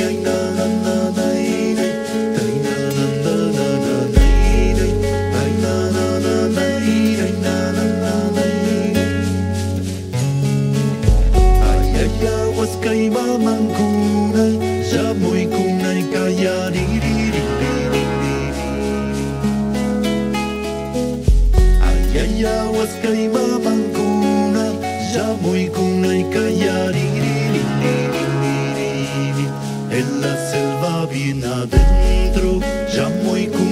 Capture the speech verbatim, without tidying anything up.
Kay mamang kunay sa mo'y kunay kaya di di di di di di ayayawas kay mamang kunay sa mo'y kunay kaya di di di di di di en la selva bien adentro ya mo'y kunay